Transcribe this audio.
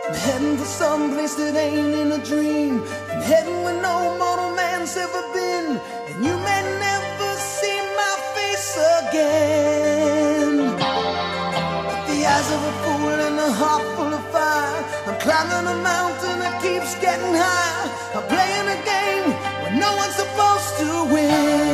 I'm heading for some place that ain't in a dream. I'm heading where no mortal man's ever been, and you may never see my face again. With the eyes of a fool and a heart full of fire, I'm climbing a mountain that keeps getting higher. I'm playing a game where no one's supposed to win.